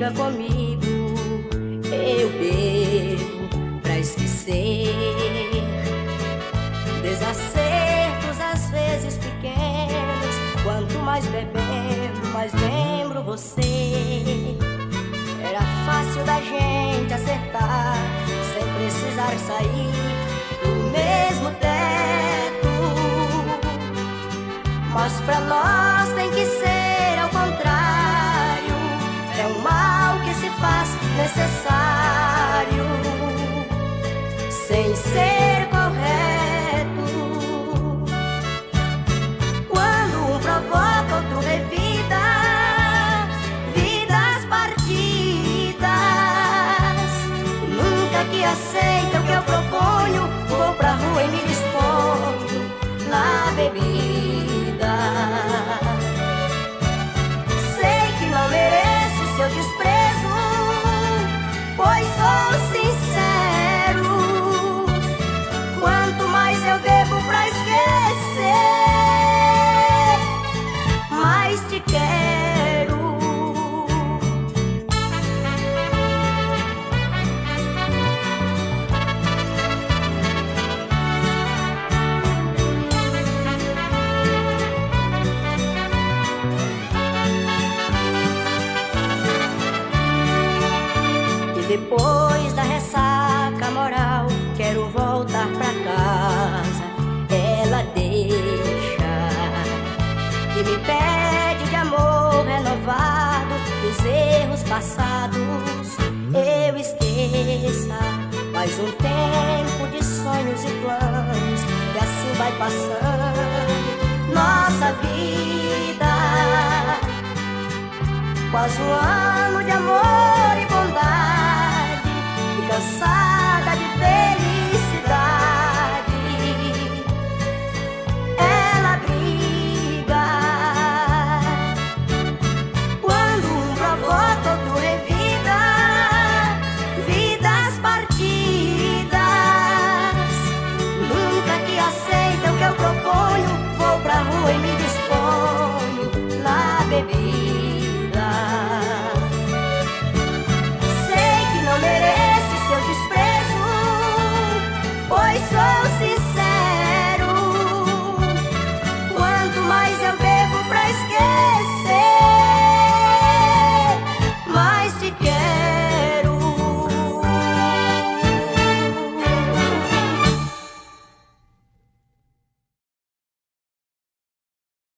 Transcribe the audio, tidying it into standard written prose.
briga comigo, eu bebo pra esquecer. Desacertos às vezes pequenos, quanto mais bebendo, mais lembro você. Era fácil da gente acertar, sem precisar sair do mesmo teto. Mas pra nós tem que ser ao contrário, é um mal que se faz necessário, sem ser correto. Quando um provoca, outro revida, vidas partidas. Nunca que aceita o que eu proponho, vou pra rua e me disponho na bebida. Sei que não mereço seu desprezo, pois sou sincero. Quanto mais eu bebo pra esquecer, mais te quero. Depois da ressaca moral, quero voltar pra casa. Ela deixa e me pede de amor renovado, que os erros passados eu esqueça. Mais um tempo de sonhos e planos, e assim vai passando nossa vida. Quase um ano